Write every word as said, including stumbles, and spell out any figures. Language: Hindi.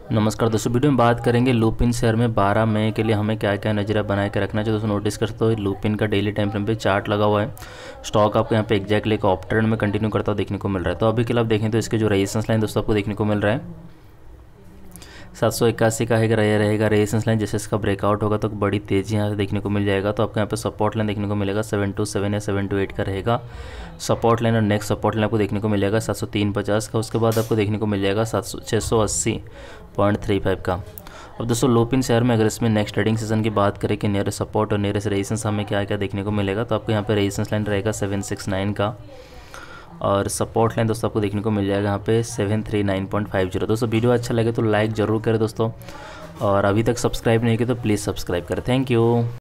नमस्कार दोस्तों, वीडियो में बात करेंगे लुपिन शेयर में बारह मई के लिए हमें क्या क्या नजरिया बना के रखना चाहिए। दोस्तों नोटिस कर सकते हो लुपिन का डेली टाइम फ्रेम पे चार्ट लगा हुआ है। स्टॉक आपको यहाँ पे एग्जैक्टली एक ऑप ट्रेंड में कंटिन्यू करता हुआ देखने को मिल रहा है। तो अभी के लिए आप देखें तो इसके जो रेजिस्टेंस लाइन दोस्तों आपको देखने को मिल रहा है सात सौ इक्यासी का है रहे रहेगा रेजिस्टेंस लाइन। जैसे इसका ब्रेकआउट होगा तो बड़ी तेज़ी यहाँ से देखने को मिल जाएगा। तो आपको यहाँ पे सपोर्ट लाइन देखने को मिलेगा सेवन टू सेवन या सेवन टू एट का रहेगा सपोर्ट लाइन। और नेक्स्ट सपोर्ट लाइन आपको देखने को मिलेगा सात सौ तीन पचास का। उसके बाद आपको देखने को मिल जाएगा सात सौ छः सौ अस्सी पॉइंट थ्री फाइव का। अब दोस्तों लुपिन शेयर में अगर इसमें नेक्स्ट ट्रेडिंग सेशन की बात करें कि नियर सपोर्ट और नियरेस्ट रेजिस्टेंस हमें क्या क्या देखने को मिलेगा, तो आपको यहाँ पे रेजिस्टेंस लाइन रहेगा सेवन सिक्स नाइन का और सपोर्ट लाइन दोस्तों आपको देखने को मिल जाएगा यहाँ पे seven three nine point five zero. दोस्तों वीडियो अच्छा लगे तो लाइक ज़रूर करें दोस्तों, और अभी तक सब्सक्राइब नहीं किया तो प्लीज़ सब्सक्राइब करें। Thank you.